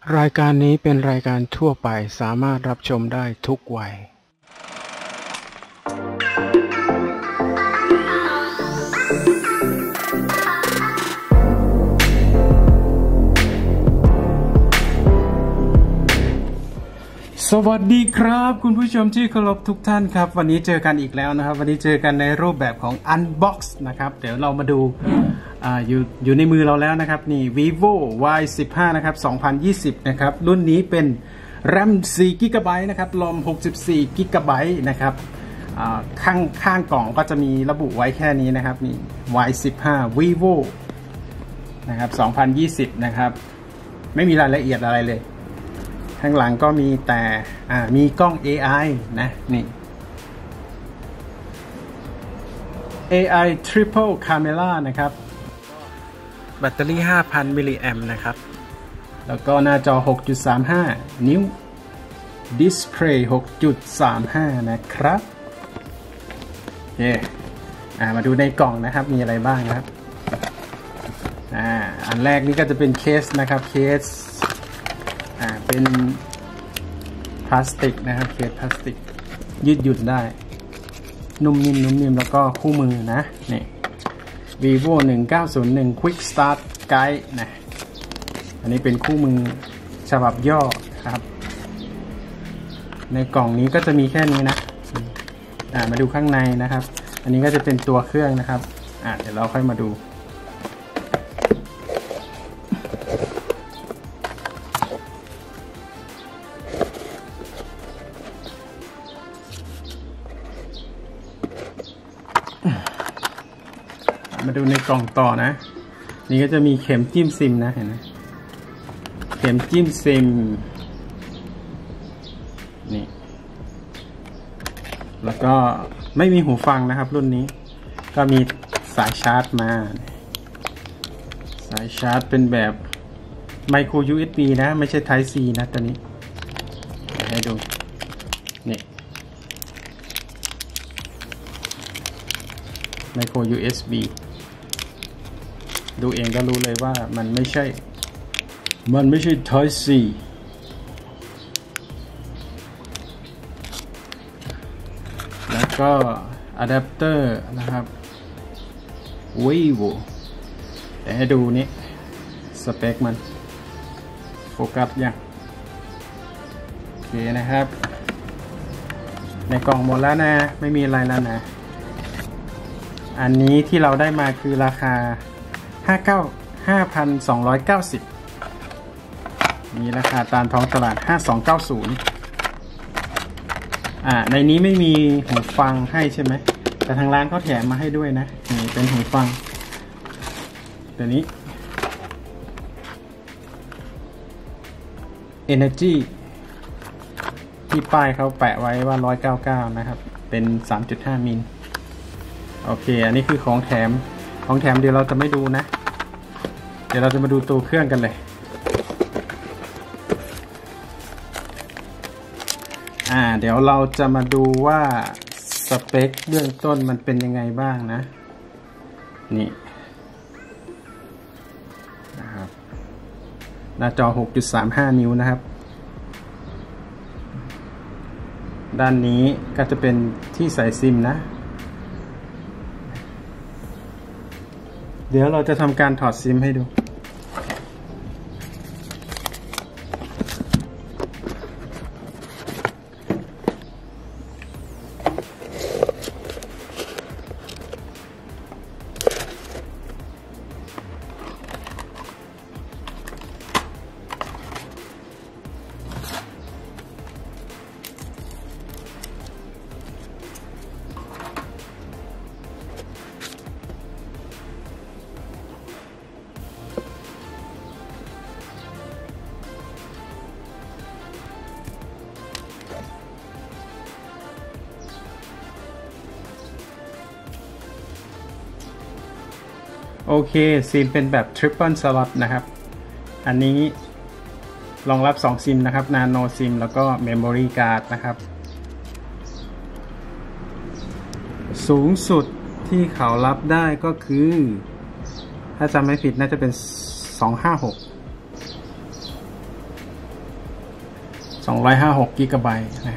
รายการนี้เป็นรายการทั่วไปสามารถรับชมได้ทุกวัยสวัสดีครับคุณผู้ชมที่เคารพทุกท่านครับวันนี้เจอกันอีกแล้วนะครับวันนี้เจอกันในรูปแบบของ Unbox นะครับเดี๋ยวเรามาดูอยู่ในมือเราแล้วนะครับนี่ Vivo Y15 นะครับ2020นะครับรุ่นนี้เป็น RAM 4 GB นะครับ ROM 64 GB นะครับข้างกล่องก็จะมีระบุไว้แค่นี้นะครับนี่ Y15 Vivo นะครับ2020นะครับไม่มีรายละเอียดอะไรเลยข้างหลังก็มีแต่มีกล้อง AI นะนี่ AI Triple Camera นะครับแบตเตอรี่ 5,000 มิลลิแอมป์นะครับแล้วก็หน้าจอ 6.35 นิ้วดิสเพลย์ 6.35 นะครับโอเคมาดูในกล่องนะครับมีอะไรบ้างนะครับอันแรกนี่ก็จะเป็นเคสนะครับเคสเป็นพลาสติกนะครับเคสพลาสติกยืดหยุ่นได้นุ่มนิ่มแล้วก็คู่มือนะนี่ Vivo 1901 Quick Start Guide นะอันนี้เป็นคู่มือฉบับย่อครับในกล่องนี้ก็จะมีแค่นี้นะมาดูข้างในนะครับอันนี้ก็จะเป็นตัวเครื่องนะครับเดี๋ยวเราค่อยมาดูมาดูในกล่องต่อนะนี่ก็จะมีเข็มจิ้มซิมนะเห็นไหมเข็มจิ้มซิมนี่แล้วก็ไม่มีหูฟังนะครับรุ่นนี้ก็มีสายชาร์จมาสายชาร์จเป็นแบบไมโคร USB นะไม่ใช่ Type C นะตัวนี้ให้ดูนี่ไมโคร USB ดูเองก็รู้เลยว่ามันไม่ใช่ Type C แล้วก็อะแดปเตอร์นะครับ Vivo เดี๋ยวให้ดูนี่สเปคมันโฟกัสยังโอเคนะครับในกล่องหมดแล้วนะไม่มีอะไรแล้วนะอันนี้ที่เราได้มาคือราคา5,290มีราคาตามท้องตลาด5290ในนี้ไม่มีหูฟังให้ใช่ไหมแต่ทางร้านเขาแถมมาให้ด้วยนะนี่เป็นหูฟังตัวนี้ Energy ที่ป้ายเขาแปะไว้ว่า199นะครับเป็น 3.5 มิลโอเคอันนี้คือของแถมเดี๋ยวเราจะไม่ดูนะเดี๋ยวเราจะมาดูตัวเครื่องกันเลยเดี๋ยวเราจะมาดูว่าสเปคเบื้องต้นมันเป็นยังไงบ้างนะนี่นะครับหน้าจอ 6.35 นิ้วนะครับด้านนี้ก็จะเป็นที่ใส่ซิมนะเดี๋ยวเราจะทำการถอดซิมให้ดูโอเคซิมเป็นแบบ Triple Slot นะครับอันนี้รองรับ2ซิมนะครับ Nano SIM แล้วก็ Memory Card นะครับสูงสุดที่เขารับได้ก็คือถ้าจำไม่ผิดน่าจะเป็น256 256 กิกะไบต์นะ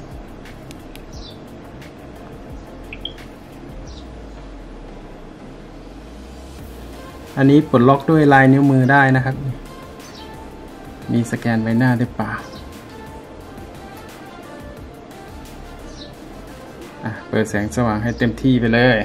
อันนี้ปลดล็อกด้วยลายนิ้วมือได้นะครับมีสแกนใบหน้าด้วยเปล่าเปิดแสงสว่างให้เต็มที่ไปเลย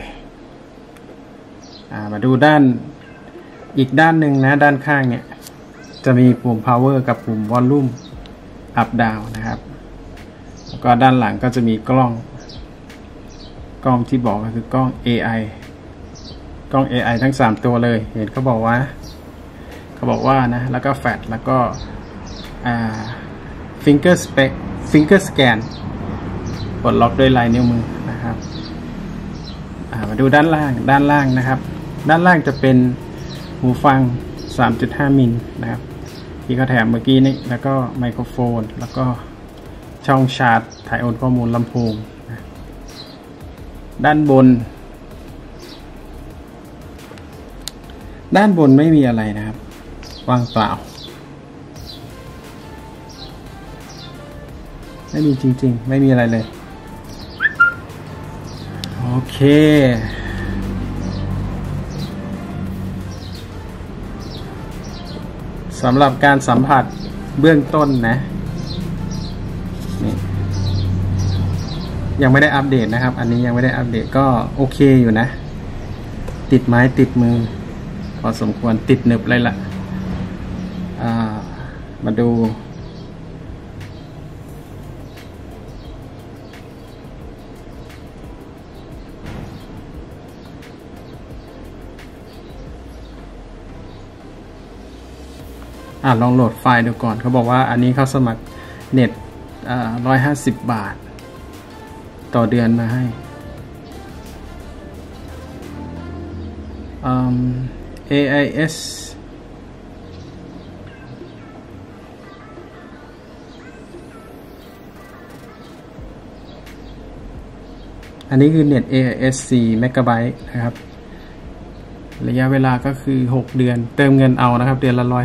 มาดูด้านอีกด้านหนึ่งนะด้านข้างเนี่ยจะมีปุ่ม power กับปุ่ม volume up down นะครับแล้วก็ด้านหลังก็จะมีกล้องที่บอกก็คือกล้อง AI กล้อง AI ทั้ง3ตัวเลยเห็นเขาบอกว่านะแล้วก็แฟลชแล้วก็finger scan ปลดล็อกด้วยลายนิ้วมือนะครับมาดูด้านล่างนะครับด้านล่างจะเป็นหูฟัง 3.5 มิลนะครับที่เขาแถมเมื่อกี้นี้แล้วก็ไมโครโฟนแล้วก็ช่องชาร์จถ่ายโอนข้อมูลลำโพงนะด้านบนไม่มีอะไรนะครับว่างเปล่าไม่มีจริงๆไม่มีอะไรเลยโอเคสำหรับการสัมผัสเบื้องต้นนะนี่ยังไม่ได้อัปเดตนะครับอันนี้ยังไม่ได้อัปเดตก็โอเคอยู่นะติดไม้ติดมือพอสมควรติดหนึบเลยล่ะมาดูลองโหลดไฟล์ดูก่อนเขาบอกว่าอันนี้เขาสมัครเน็ต150 บาทต่อเดือนมาให้AIS อันนี้คือเน็ต AIS 4 เมกะไบต์นะครับระยะเวลาก็คือ6 เดือนเติมเงินเอานะครับเดือนละ150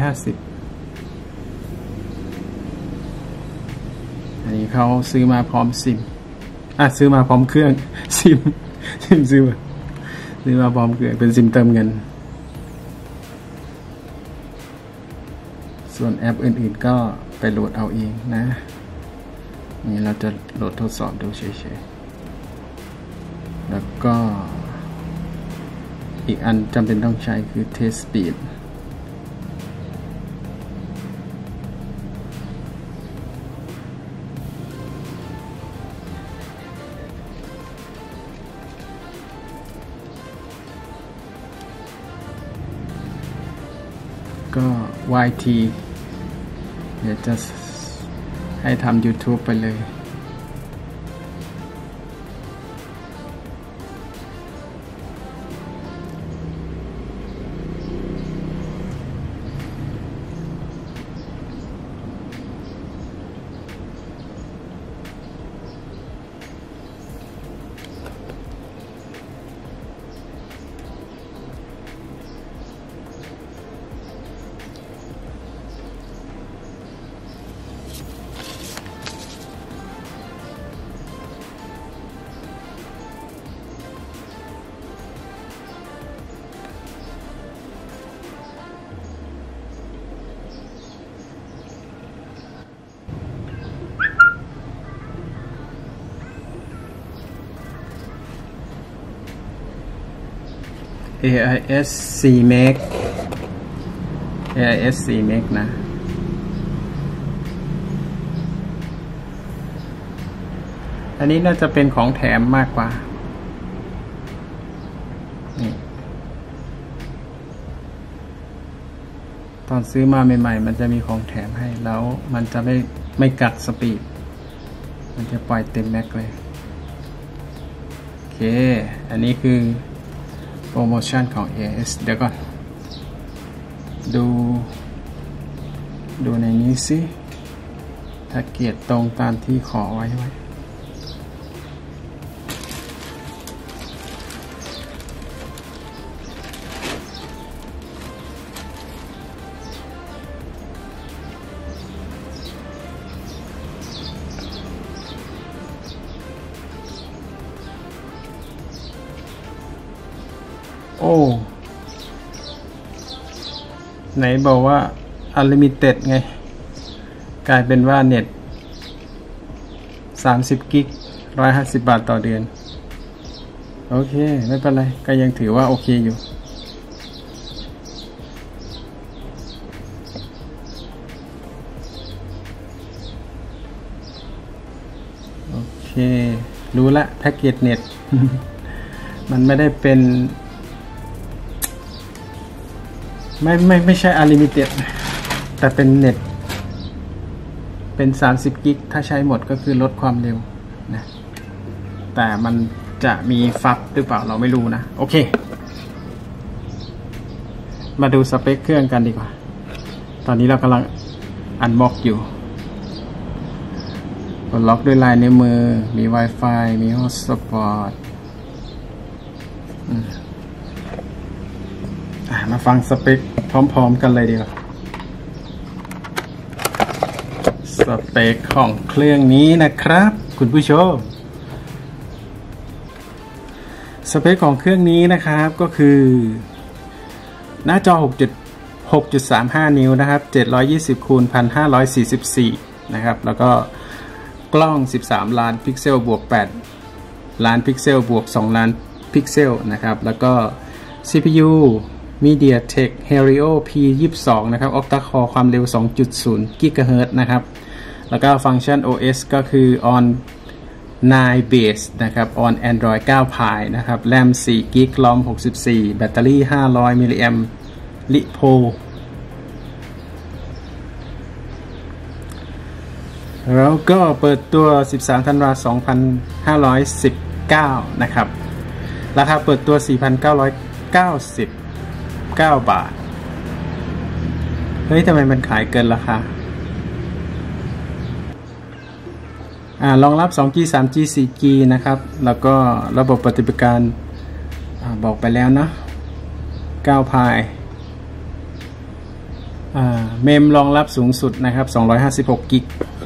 อันนี้เขาซื้อมาพร้อมซิมซื้อมาพร้อมเครื่องซิมซื้อมาพร้อมเครื่องเป็นซิมเติมเงินส่วนแอปอื่นๆก็ไปโหลดเอาเองนะนี่เราจะโหลดทดสอบดูเฉยๆแล้วก็อีกอันจำเป็นต้องใช้คือ Test Speed ก็ YT เดี๋ยวจะให้ทำ YouTube ไปเลยAIS 4 Meg AIS 4 Meg นะอันนี้น่าจะเป็นของแถมมากกว่านี่ตอนซื้อมาใหม่ๆมันจะมีของแถมให้แล้วมันจะไม่กัดสปีดมันจะปล่อยเต็มแม็กเลยโอเคอันนี้คือโปรโมชั่นของ AIS เดี๋ยวก่อนดูในนี้สิถ้าเกียรติตรงตามที่ขอไว้โอ้ไหนบอกว่า Unlimited ไงกลายเป็นว่าเน็ต30 กิก150 บาทต่อเดือนโอเคไม่เป็นไรก็ยังถือว่าโอเคอยู่โอเครู้ละแพ็กเกจเน็ต มันไม่ได้เป็นไม่ใช่ Unlimited แต่เป็นเน็ตเป็น30 กิกถ้าใช้หมดก็คือลดความเร็วนะแต่มันจะมีฟับหรือเปล่าเราไม่รู้นะโอเคมาดูสเปคเครื่องกันดีกว่าตอนนี้เรากำลังอันบ็อกอยู่กดล็อกด้วยลายนิ้วมือมี Wi-Fi มี Hotspot มาฟังสเปคพร้อมๆกันเลยดีกว่าสเปคของเครื่องนี้นะครับคุณผู้ชมสเปคของเครื่องนี้นะครับก็คือหน้าจอ 6.35 นิ้วนะครับ720คูณ1544นะครับแล้วก็กล้อง13ล้านพิกเซลบวก8ล้านพิกเซลบวก2ล้านพิกเซลนะครับแล้วก็ CPU MediaTek Helio P22 นะครับ Octa Core ความเร็ว 2.0 GHz นะครับแล้วก็ฟังก์ชัน OS ก็คือ on 9 base นะครับ on Android 9 Pie นะครับ RAM 4 GB ROM 64แบตเตอรี่500มิลลิแอมป์ลิโพแล้วก็เปิดตัว13ธันวาคม2519นะครับราคาเปิดตัว 4,999 บาทเฮ้ยทำไมมันขายเกินราคารองรับ 2G 3G 4G นะครับแล้วก็ระบบปฏิบัติการบอกไปแล้วนะ9 Pi เมมรองรับสูงสุดนะครับ256 กิก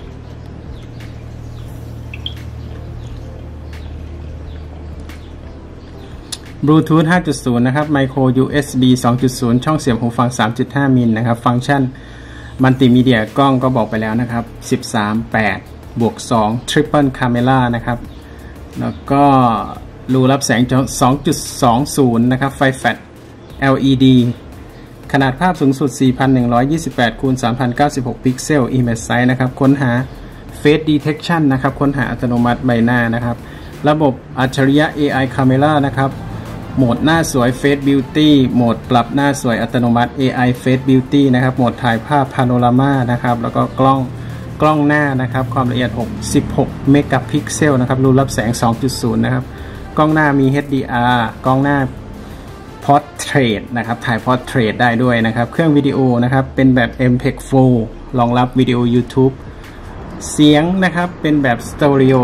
บลูทูธ 5.0 นะครับ Micro USB 2.0 ช่องเสียบหูฟัง 3.5 มิลนะครับฟังก์ชันมัลติมีเดียกล้องก็บอกไปแล้วนะครับ13:8 บวก 2 Triple Camera นะครับแล้วก็รูรับแสง 2.20 นะครับไฟแฟลช LED ขนาดภาพสูงสุด 4,128 คูณ 3,096 พิกเซล Image Size นะครับค้นหา Face Detection นะครับค้นหาอัตโนมัติใบหน้านะครับระบบอัจฉริยะ AI Camera นะครับโหมดหน้าสวย Face Beauty โหมดปรับหน้าสวยอัตโนมัติ AI Face Beauty นะครับโหมดถ่ายภาพ Panorama นะครับแล้วก็กล้องหน้านะครับความละเอียด16 เมกะพิกเซลนะครับรูรับแสง 2.0 นะครับกล้องหน้ามี HDR กล้องหน้า Portrait นะครับถ่าย Portrait ได้ด้วยนะครับเครื่องวิดีโอนะครับเป็นแบบ MPEG-4 รองรับวิดีโอ YouTube เสียงนะครับเป็นแบบ Stereo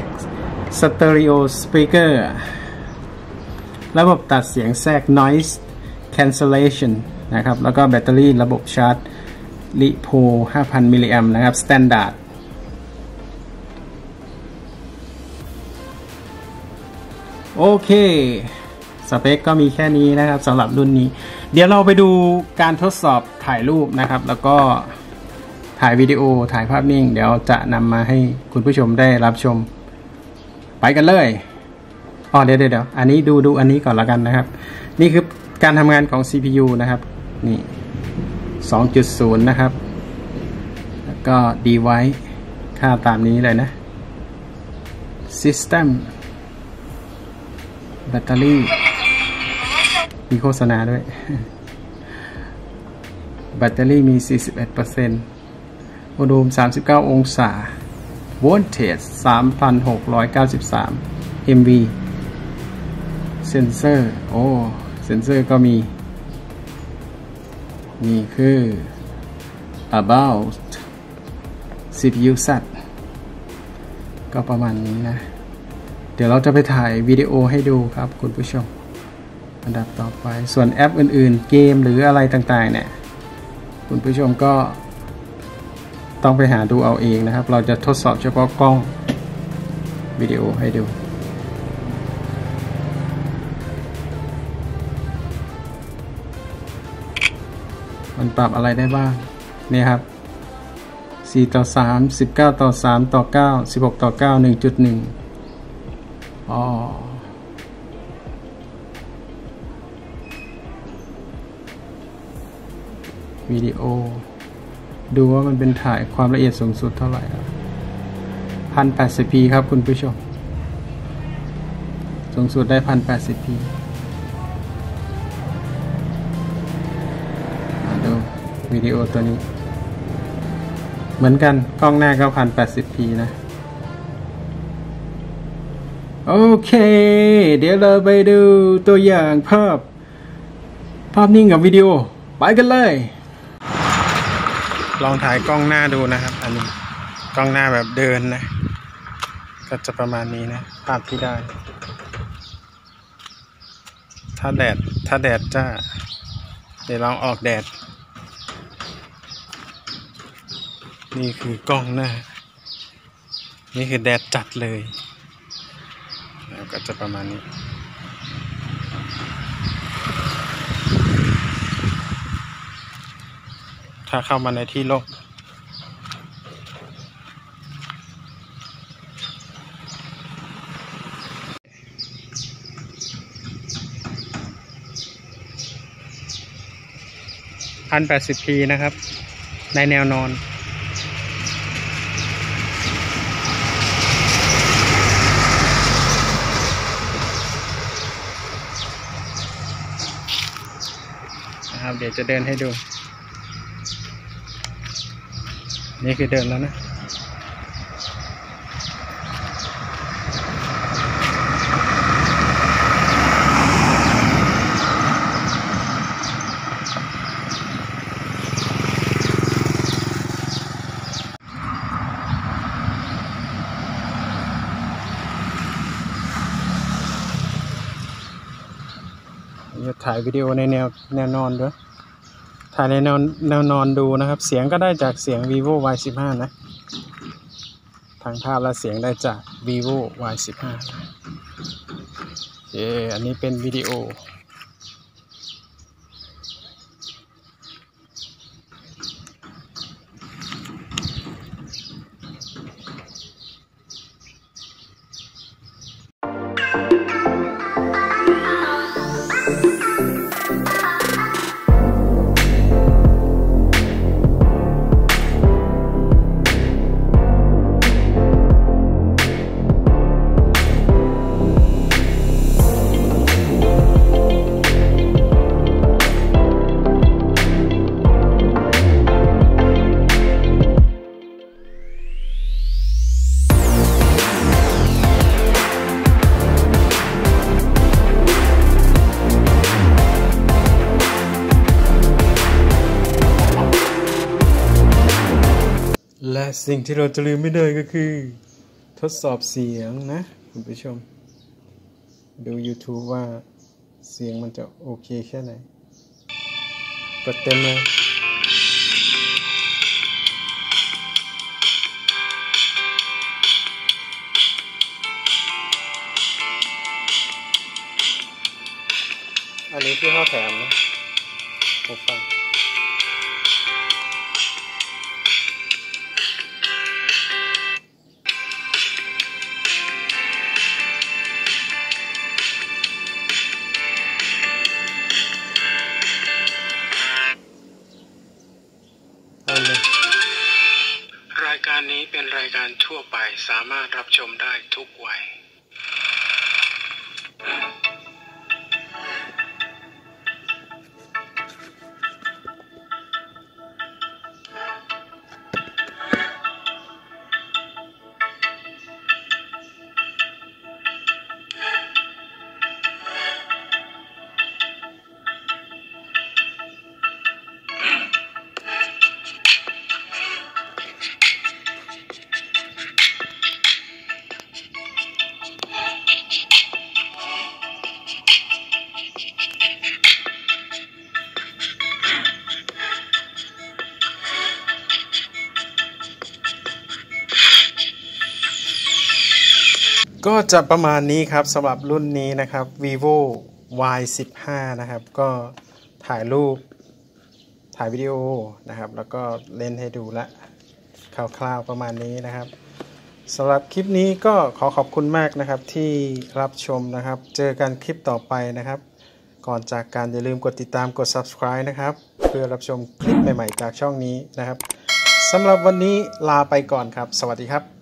Speaker ระบบตัดเสียงแทรก Noise Cancellation นะครับแล้วก็แบตเตอรี่ระบบชาร์จลิโพ 5,000 มิลลิแอมป์นะครับ Standard โอเคสเปคก็มีแค่นี้นะครับสำหรับรุ่นนี้เดี๋ยวเราไปดูการทดสอบถ่ายรูปนะครับแล้วก็ถ่ายวิดีโอถ่ายภาพนิ่งเดี๋ยวจะนำมาให้คุณผู้ชมได้รับชมไปกันเลยเดี๋ยวอันนี้ดูอันนี้ก่อนละกันนะครับนี่คือการทำงานของ CPU นะครับนี่ 2.0 นะครับแล้วก็ device ค่าตามนี้เลยนะ system แบตเตอรี่มีโฆษณาด้วยแบตเตอรี่มี 41% อุณหภูมิ 39 องศา Voltage 3,693 mV เซนเซอร์เซนเซอร์ก็มีนี่คือ about CPU set ก็ประมาณนี้นะเดี๋ยวเราจะไปถ่ายวิดีโอให้ดูครับคุณผู้ชมอันดับต่อไปส่วนแอปอื่นๆเกมหรืออะไรต่างๆเนี่ยคุณผู้ชมก็ต้องไปหาดูเอาเองนะครับเราจะทดสอบเฉพาะกล้องวิดีโอให้ดูมันปรับอะไรได้บ้างนี่ครับ4:3 19:3:9 16:9 1.1 อ๋อวิดีโอดูว่ามันเป็นถ่ายความละเอียดสูงสุดเท่าไหร่ครับ 1080p ครับคุณผู้ชมสูงสุดได้ 1080p ดูวิดีโอตัวนี้เหมือนกันกล้องหน้าก็ 1080p นะโอเคเดี๋ยวเราไปดูตัวอย่างภาพนิ่งกับวิดีโอไปกันเลยลองถ่ายกล้องหน้าดูนะครับอันนี้กล้องหน้าแบบเดินนะก็จะประมาณนี้นะภาพที่ได้ถ้าแดดจ้าเดี๋ยวลองออกแดดนี่คือกล้องหน้านี่คือแดดจัดเลยแล้วก็จะประมาณนี้ถ้าเข้ามาในที่ร่ม1080p นะครับในแนวนอนนะครับเดี๋ยวจะเดินให้ดูนี่คือเดินแล้วนะจะถ่ายวิดีโอในแนวนอนด้วยถ่ายในแนวนอนดูนะครับเสียงก็ได้จากเสียง vivo Y15 นะทางภาพและเสียงได้จาก vivo Y15 อันนี้เป็นวิดีโอและสิ่งที่เราจะลืมไม่ได้ก็คือทดสอบเสียงนะคุณผู้ชมดู YouTube ว่าเสียงมันจะโอเคแค่ไหนกดเต็มเลยอันนี้ที่เขาแถมนะหูฟังรายการนี้เป็นรายการทั่วไปสามารถรับชมได้ทุกวัยก็จะประมาณนี้ครับสำหรับรุ่นนี้นะครับ vivo Y15 นะครับก็ถ่ายรูปถ่ายวิดีโอนะครับแล้วก็เล่นให้ดูละคร่าวๆประมาณนี้นะครับสำหรับคลิปนี้ก็ขอขอบคุณมากนะครับที่รับชมนะครับเจอกันคลิปต่อไปนะครับก่อนจากการอย่าลืมกดติดตามกด subscribe นะครับเพื่อรับชมคลิปใหม่ๆจากช่องนี้นะครับสำหรับวันนี้ลาไปก่อนครับสวัสดีครับ